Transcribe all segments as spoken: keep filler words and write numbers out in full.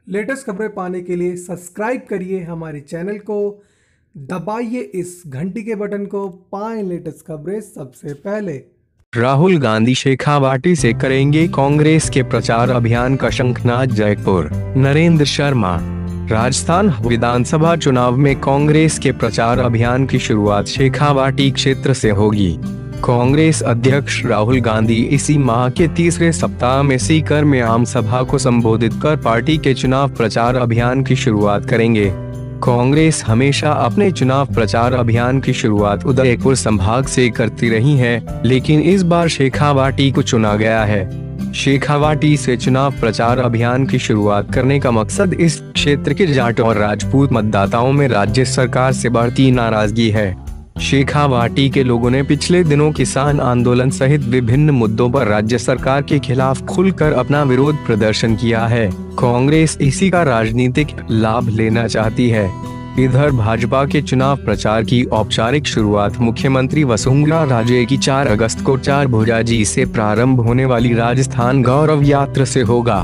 Latest खबरें पाने के लिए सब्सक्राइब करिए हमारे चैनल को, दबाइए इस घंटी के बटन को, पाएं लेटेस्ट खबरें सबसे पहले। राहुल गांधी शेखावाटी से करेंगे कांग्रेस के प्रचार अभियान का शंखनाद। जयपुर। नरेंद्र शर्मा। राजस्थान विधानसभा चुनाव में कांग्रेस के प्रचार अभियान की शुरुआत शेखावाटी क्षेत्र से होगी। कांग्रेस अध्यक्ष राहुल गांधी इसी माह के तीसरे सप्ताह में सीकर में आम सभा को संबोधित कर पार्टी के चुनाव प्रचार अभियान की शुरुआत करेंगे। कांग्रेस हमेशा अपने चुनाव प्रचार अभियान की शुरुआत उदयपुर संभाग से करती रही है, लेकिन इस बार शेखावाटी को चुना गया है। शेखावाटी से चुनाव प्रचार अभियान की शुरुआत करने का मकसद इस क्षेत्र के जाट और राजपूत मतदाताओं में राज्य सरकार से बढ़ती नाराजगी है। शेखावाटी के लोगों ने पिछले दिनों किसान आंदोलन सहित विभिन्न मुद्दों पर राज्य सरकार के खिलाफ खुलकर अपना विरोध प्रदर्शन किया है। कांग्रेस इसी का राजनीतिक लाभ लेना चाहती है। इधर भाजपा के चुनाव प्रचार की औपचारिक शुरुआत मुख्यमंत्री वसुंधरा राजे की चार अगस्त को चारभुजाजी से प्रारंभ होने वाली राजस्थान गौरव यात्रा से होगा।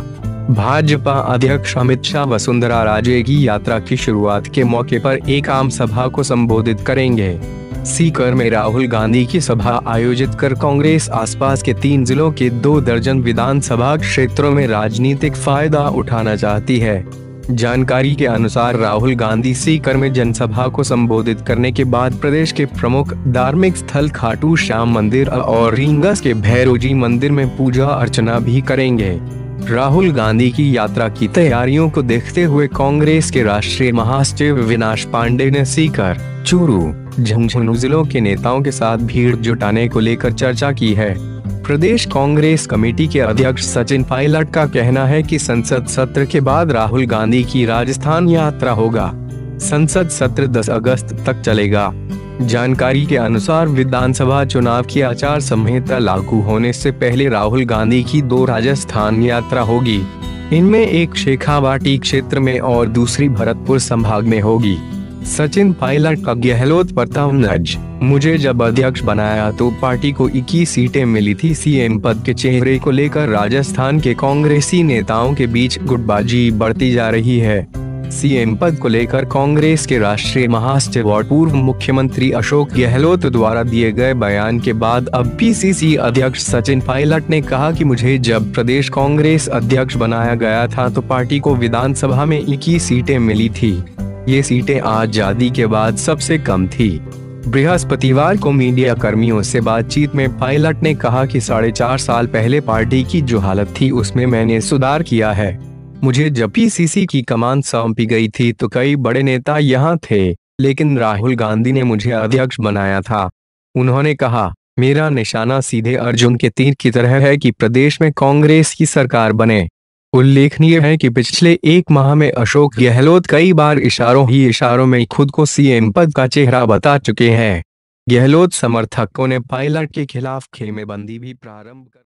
भाजपा अध्यक्ष अमित शाह वसुंधरा राजे की यात्रा की शुरुआत के मौके पर एक आम सभा को संबोधित करेंगे। सीकर में राहुल गांधी की सभा आयोजित कर कांग्रेस आसपास के तीन जिलों के दो दर्जन विधानसभा क्षेत्रों में राजनीतिक फायदा उठाना चाहती है। जानकारी के अनुसार राहुल गांधी सीकर में जनसभा को संबोधित करने के बाद प्रदेश के प्रमुख धार्मिक स्थल खाटू श्याम मंदिर और रींगस के भैरोजी मंदिर में पूजा अर्चना भी करेंगे। राहुल गांधी की यात्रा की तैयारियों को देखते हुए कांग्रेस के राष्ट्रीय महासचिव विनाश पांडे ने सीकर, चूरू, झुंझुनू जिलों के नेताओं के साथ भीड़ जुटाने को लेकर चर्चा की है। प्रदेश कांग्रेस कमेटी के अध्यक्ष सचिन पायलट का कहना है कि संसद सत्र के बाद राहुल गांधी की राजस्थान यात्रा होगा। संसद सत्र दस अगस्त तक चलेगा। जानकारी के अनुसार विधानसभा चुनाव की आचार संहिता लागू होने से पहले राहुल गांधी की दो राजस्थान यात्रा होगी। इनमें एक शेखावाटी क्षेत्र में और दूसरी भरतपुर संभाग में होगी। सचिन पायलट का गहलोत पर तमनज। मुझे जब अध्यक्ष बनाया तो पार्टी को इक्कीस सीटें मिली थी। सीएम पद के चेहरे को लेकर राजस्थान के कांग्रेसी नेताओं के बीच गुटबाजी बढ़ती जा रही है। सीएम पद को लेकर कांग्रेस के राष्ट्रीय महासचिव और पूर्व मुख्यमंत्री अशोक गहलोत द्वारा दिए गए बयान के बाद अब पीसीसी अध्यक्ष सचिन पायलट ने कहा कि मुझे जब प्रदेश कांग्रेस अध्यक्ष बनाया गया था तो पार्टी को विधानसभा में इक्कीस सीटें मिली थी। ये सीटें आजादी के बाद सबसे कम थी। बृहस्पतिवार को मीडिया कर्मियों से बातचीत में पायलट ने कहा कि साढ़े चार साल पहले पार्टी की जो हालत थी उसमें मैंने सुधार किया है। मुझे जब पीसीसी की कमान सौंपी गई थी तो कई बड़े नेता यहाँ थे, लेकिन राहुल गांधी ने मुझे अध्यक्ष बनाया था। उन्होंने कहा, मेरा निशाना सीधे अर्जुन के तीर की तरह है कि प्रदेश में कांग्रेस की सरकार बने। उल्लेखनीय है कि पिछले एक माह में अशोक गहलोत कई बार इशारों ही इशारों में खुद को सीएम पद का चेहरा बता चुके हैं। गहलोत समर्थकों ने पायलट के खिलाफ खेमेबंदी भी प्रारंभ कर